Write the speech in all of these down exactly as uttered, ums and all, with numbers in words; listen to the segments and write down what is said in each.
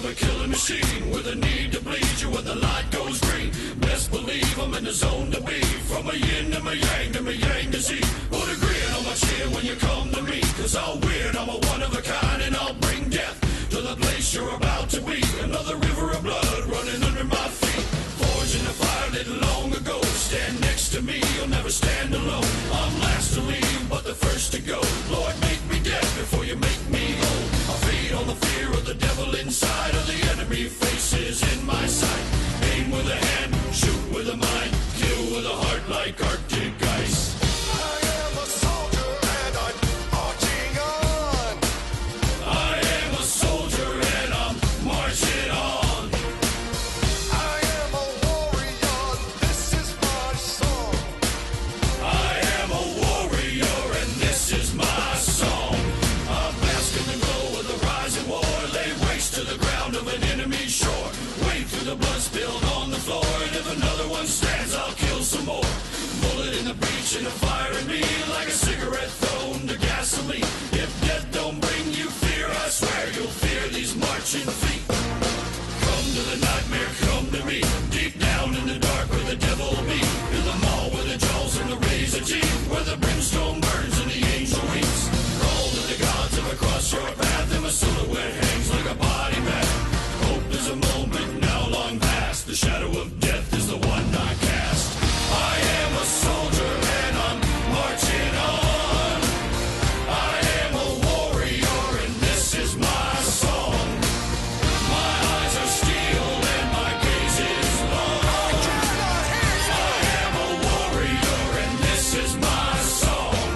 of a killing machine with a need to bleed you when the light goes green. Best believe I'm in the zone to be. From a yin to my yang to my yang to Z. Put a grin on my chin when you come to me, cause I'll win, I'm a one of a kind, and I'll bring death to the place you're about to be. Another river of blood running under my feet. Forged in the fire lit long ago. Stand next to me, you'll never stand alone. I'm last to leave, but the first to go. Lord, make me dead before you make me whole. I feed on the fear of the devil inside of the enemy faces in my sight. Aim with a hand, shoot with a mind, kill with a heart like Arctic ice. I am a soldier and I'm marching on. I am a soldier and I'm marching on. I am a warrior, this is my song. I am a warrior and this is my song. I bask in the glow of the rising war. Lay waste to the ground of an enemy shore. Wade through the blood spilled on the floor. And if another one stands, I'll kill some more. Bullet in the breach and a fire in me, like a cigarette thrown to gasoline. If death don't bring you fear, I swear you'll fear these marching feet. Come to the nightmare, come to me. Deep down in the dark where the devil be. In the mall where the jaws and the razor teeth, where the brimstone burns and the angel weeps. Crawl to the gods of a cross your path, and my silhouette hangs like a body bag. Hope is a moment now long past. The shadow of death is the one I cast. I am a soldier and I'm marching on. I am a warrior and this is my song. My eyes are steel and my gaze is long. I am a warrior and this is my song.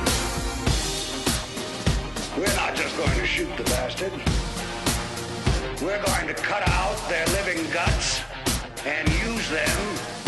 We're not just going to shoot the bastard. We're going to cut out their living guts and use them